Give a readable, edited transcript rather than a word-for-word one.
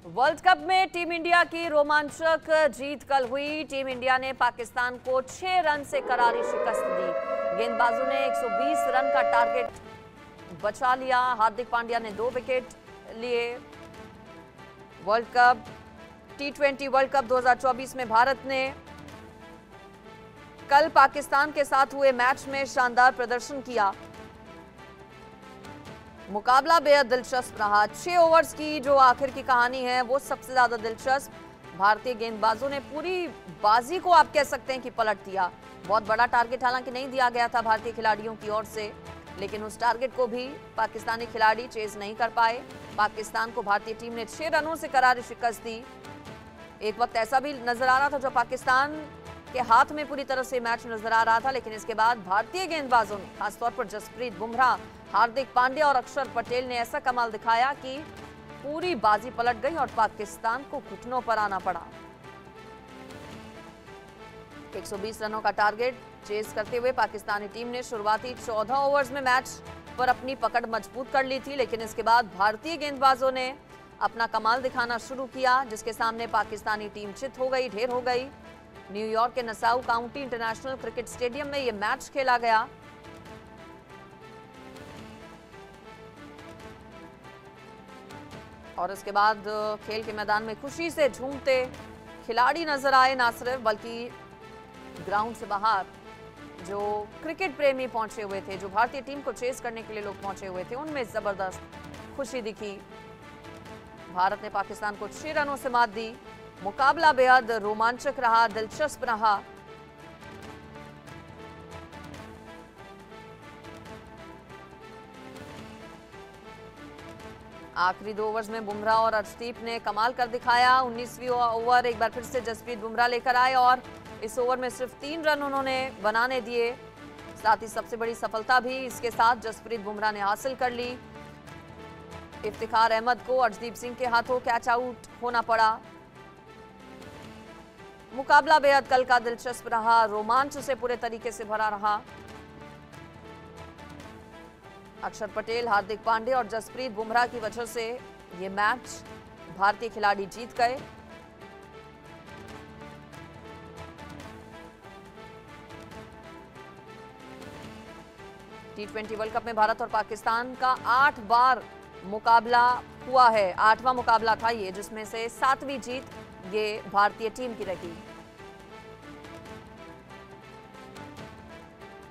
World cup में team India की रोमांचक जीत कल हुई। टीम इंडिया ने पाकिस्तान को 6 रन से करारी शिकस्त दी। गेंदबाजों ने 120 रन का टारगेट बचा लिया। हार्दिक पांड्या ने 2 विकेट लिए। World cup T20 world cup 2024 में भारत ने कल पाकिस्तान के साथ हुए मैच में शानदार प्रदर्शन किया। मुकाबला बेहद दिलचस्प रहा। 6 ओवर्स की जो आखिर की कहानी है वो सबसे ज्यादा दिलचस्प। भारतीय गेंदबाजों ने पूरी बाजी को आप कह सकते हैं कि पलट दिया। बहुत बड़ा टारगेट हालांकि नहीं दिया गया था भारतीय खिलाड़ियों की ओर से, लेकिन उस टारगेट को भी पाकिस्तानी खिलाड़ी चेज नहीं कर पाए। पाकिस्तान को भारतीय टीम ने 6 रनों से करारी शिकस्त दी। एक वक्त ऐसा भी नजर आ रहा था जो पाकिस्तान के हाथ में पूरी तरह से मैच नजर आ रहा था, लेकिन इसके बाद भारतीय गेंदबाजों ने खासतौर पर जसप्रीत बुमराह, हार्दिक पांड्या और अक्षर पटेल ने ऐसा कमाल दिखाया कि पूरी बाजी पलट गई और पाकिस्तान को घुटनों पर आना पड़ा। 120 रनों का टारगेट चेज करते हुए पाकिस्तानी टीम ने शुरुआती 14 ओवर्स में मैच पर अपनी पकड़ मजबूत कर ली थी, लेकिन इसके बाद भारतीय गेंदबाजों ने अपना कमाल दिखाना शुरू किया, जिसके सामने पाकिस्तानी टीम चित हो गई, ढेर हो गई। न्यूयॉर्क के Nassau County international cricket stadium में यह मैच खेला गया। और इसके बाद खेल के मैदान में खुशी से झूमते खिलाड़ी नजर आए, ना सिर्फ बल्कि ग्राउंड से बाहर जो क्रिकेट प्रेमी पहुंचे हुए थे, जो भारतीय टीम को चेस करने के लिए लोग पहुंचे हुए थे, उनमें जबरदस्त खुशी दिखी। भारत ने पाकिस्तान को 6 रनों से मात दी। मुकाबला बेहद रोमांचक रहा, दिलचस्प रहा। आखिरी 2 ओवर्स में बुमराह और अर्शदीप ने कमाल कर दिखाया। 19वीं ओवर एक बार फिर से जसप्रीत बुमराह लेकर आए और इस ओवर में सिर्फ 3 रन उन्होंने बनाने दिए। साथ ही सबसे बड़ी सफलता भी इसके साथ जसप्रीत बुमराह ने हासिल कर ली। इफ्तिखार अहमद को अर्शदीप सिंह के हाथों कैच आउट होना पड़ा। मुकाबला बेहद कल का दिलचस्प रहा, रोमांच से पूरे तरीके से भरा रहा। अक्षर पटेल, हार्दिक पांड्या और जसप्रीत बुमराह की वजह से ये मैच भारतीय खिलाड़ी जीत गए। T20 वर्ल्ड कप में भारत और पाकिस्तान का 8 बार मुकाबला हुआ है। 8वां मुकाबला था ये, जिसमें से 7वीं जीत ये भारतीय टीम की रही।